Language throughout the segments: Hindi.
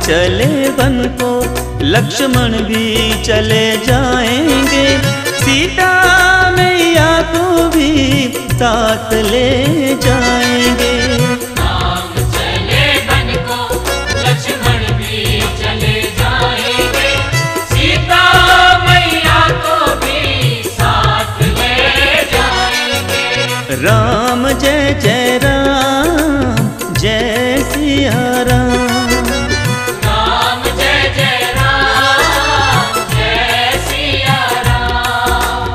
चले वन को लक्ष्मण भी चले जाएंगे, सीता मैया को भी साथ ले जाएंगे। राम चले वन को लक्ष्मण भी चले जाएंगे, सीता मैया को भी साथ ले जाएंगे। राम जय जय राम जय सिया राम। राम जय जय राम जय सिया राम।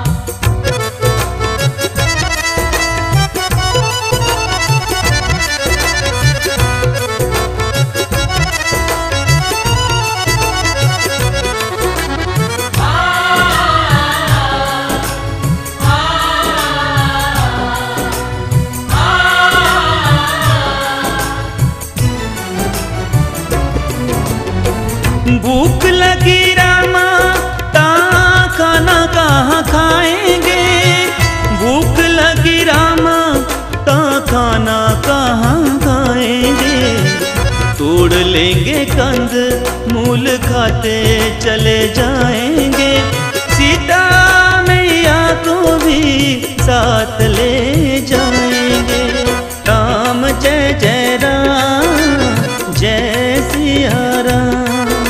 भूख लगी रामा ता खाना कहाँ खाएंगे, भूख लगी रामा ता खाना कहाँ खाएंगे। तोड़ लेंगे कंद मूल खाते चले जाएंगे, सीता मैया को भी साथ ले जाएंगे। राम जय जय राम जय सिया राम।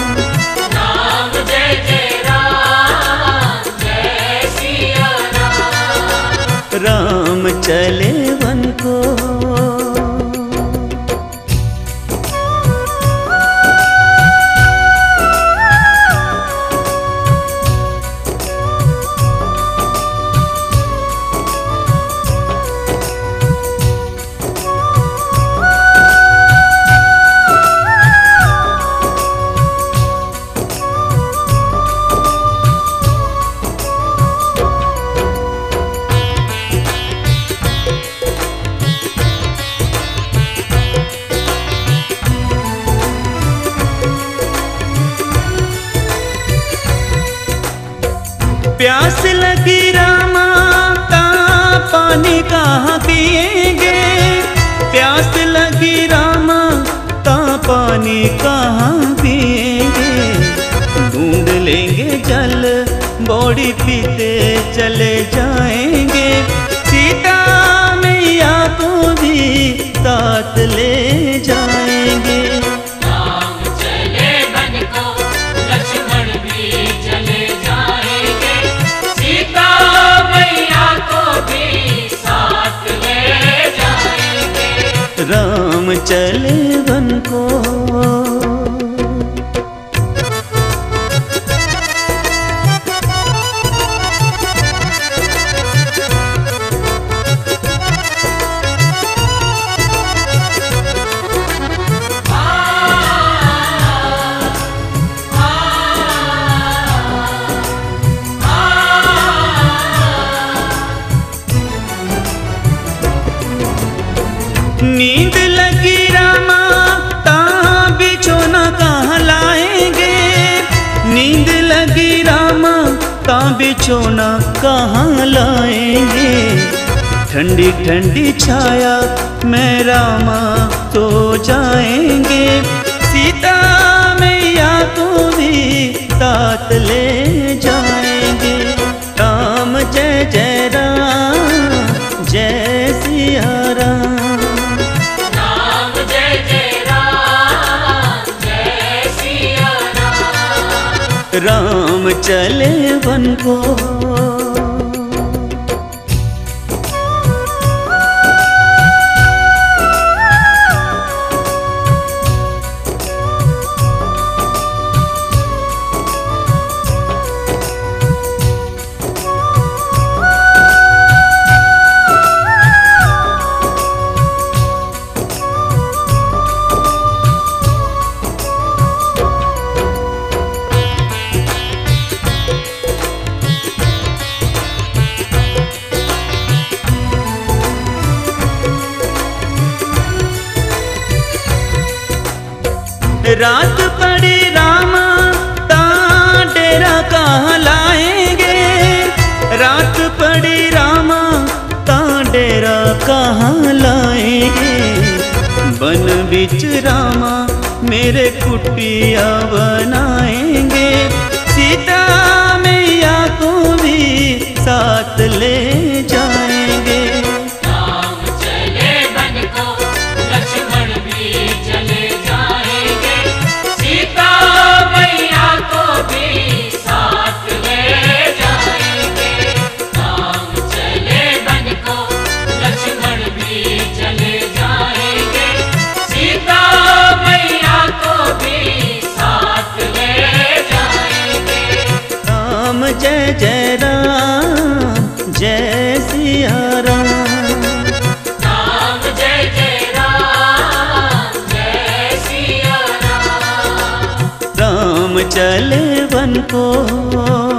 राम चले वन को प्यास लगी रामा ता पानी कहाँ पिएंगे, प्यास लगी रामा ता पानी कहाँ पिएंगे। ढूंढ लेंगे जल बौड़ी पीते चले जाएंगे, सीता मैया को भी साथ ले जाएंगे। राम चले वन को लक्ष्मण भी चले जाएंगे, सीता मैया को भी साथ ले जाएंगे। राम चले वन को नींद लगी रामा ता बिछोना कहाँ लाएंगे, नींद लगी रामा ता बिछोना कहाँ लाएंगे। ठंडी ठंडी छाया में रामा तो जाएंगे, सीता मैया को भी साथ ले जाएंगे। राम जय जय राम जय सिया राम। राम चले वन को रात पड़ी रामा ता डेरा कहाँ लाएंगे, रात पड़ी रामा ता डेरा कहाँ लाएंगे। बन बिच रामा मेरे कुटिया बनाएंगे, सीता मैया को भी साथ ले जाएंगे। राम चले वन को लक्ष्मण भी चले जाएंगे, सीता मैया को भी साथ ले जाएंगे। राम चले वन को लक्ष्मण भी चले जाएंगे, सीता मैया को भी साथ ले जाएंगे। राम जय जय राम, जय सिया राम। राम जय जय राम, जय सिया राम। राम चले वन को